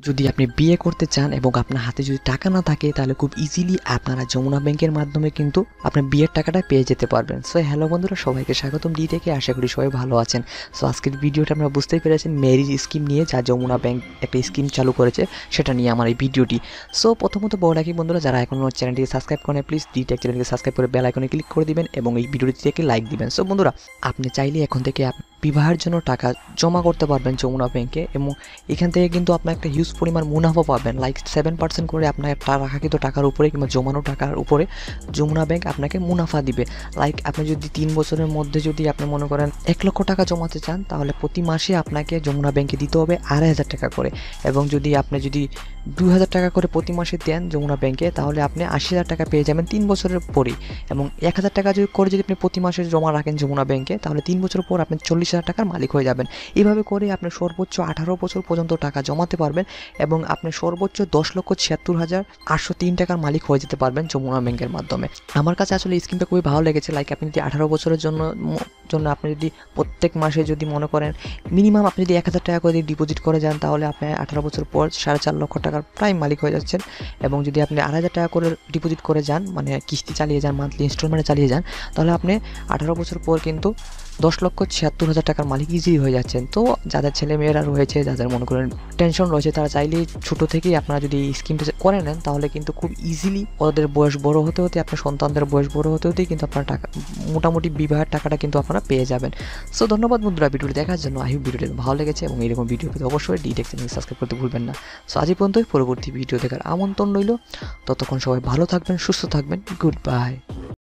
যদি আপনি বিয়ে করতে চান এবং আপনার হাতে যদি টাকা না থাকে তাহলে খুব ইজিলি আপনারা যমুনা ব্যাংকের মাধ্যমে কিন্তু আপনার বিয়ের টাকাটা পেয়ে যেতে পারবেন। সো হ্যালো বন্ধুরা, সবাইকে স্বাগতম ডি থেকে। আশা করি সবাই ভালো আছেন। সো আজকের ভিডিওটা আপনারা বুঝতেই পেরেছেন ম্যারিজ স্কিম নিয়ে, যা যমুনা ব্যাংক একটা স্কিম চালু করেছে সেটা নিয়ে আমার এই ভিডিওটি। সো প্রথমত বড় রাখি বন্ধুরা, যারা এখনও চ্যানেলটিকে সাবস্ক্রাইব করেন প্লিজ ডি টেক চ্যানেলকে সাবস্ক্রাইব করে বেল আইকনে ক্লিক করে দিবেন এবং এই ভিডিওটি থেকে লাইক দিবেন। সো বন্ধুরা, আপনি চাইলে এখন থেকে বিবাহের জন্য টাকা জমা করতে পারবেন যমুনা ব্যাংকে এবং এখান থেকে কিন্তু আপনার একটা হিউজ পরিমাণ মুনাফা পাবেন। লাইক 7% করে আপনার রাখাকৃত টাকার উপরে কিংবা জমানো টাকার উপরে যমুনা ব্যাংক আপনাকে মুনাফা দিবে। লাইক আপনি যদি 3 বছরের মধ্যে যদি আপনি মনে করেন 1 লক্ষ টাকা জমাতে চান তাহলে প্রতি মাসে আপনাকে যমুনা ব্যাংকে দিতে হবে 2,500 টাকা করে, এবং যদি আপনি 2,000 টাকা করে প্রতি মাসে দেন যমুনা ব্যাংকে তাহলে আপনি 80,000 টাকা পেয়ে যাবেন 3 বছরের পরেই। এবং 1,000 টাকা যদি আপনি প্রতি মাসে জমা রাখেন যমুনা ব্যাংকে তাহলে 3 বছর পর আপনি 40,000 টাকার মালিক হয়ে যাবেন। এইভাবে করে আপনি সর্বোচ্চ 18 বছর পর্যন্ত টাকা জমাতে পারবেন এবং আপনি সর্বোচ্চ 10,76,803 টাকার মালিক হয়ে যেতে পারবেন যমুনা ব্যাংকের মাধ্যমে। আমার কাছে আসলে এই স্কিমটা খুবই ভালো লেগেছে। লাইক আপনি যদি 18 বছরের জন্য আপনি যদি প্রত্যেক মাসে যদি মনে করেন মিনিমাম আপনি যদি 1,000 টাকা করে ডিপোজিট করে যান তাহলে আপনি 18 বছর পর 4.5 লক্ষ টাকার প্রায় মালিক হয়ে যাচ্ছেন। এবং যদি আপনি 2,500 টাকা করে ডিপোজিট করে যান, মানে কিস্তি চালিয়ে যান, মান্থলি ইনস্টলমেন্টে চালিয়ে যান, তাহলে আপনি 18 বছর পর কিন্তু 10,76,000 টাকার মালিক ইজিলি হয়ে যাচ্ছেন। তো যাদের ছেলেমেয়েরা রয়েছে, যাদের মনে করেন টেনশন রয়েছে, তারা চাইলেই ছোটো থেকেই আপনারা যদি এই স্কিমটা করে নেন তাহলে কিন্তু খুব ইজিলি ওদের বয়স বড় হতে হতে, আপনার সন্তানদের বয়স বড় হতে হতেই কিন্তু আপনার টাকা মোটামুটি বিবাহের টাকাটা কিন্তু আপনারা পেয়ে যাবেন। সো ধন্যবাদ বন্ধুরা ভিডিওটি দেখার জন্য। আই হোপ ভিডিওটি ভালো লেগেছে এবং এরকম ভিডিও পেতে অবশ্যই ডি টেক চ্যানেলকে সাবস্ক্রাইব করতে ভুলবেন না। সো আজ পর্যন্তই, পরবর্তী ভিডিও দেখার আমন্ত্রণ রইল। ততক্ষণ সবাই ভালো থাকবেন, সুস্থ থাকবেন। Good by.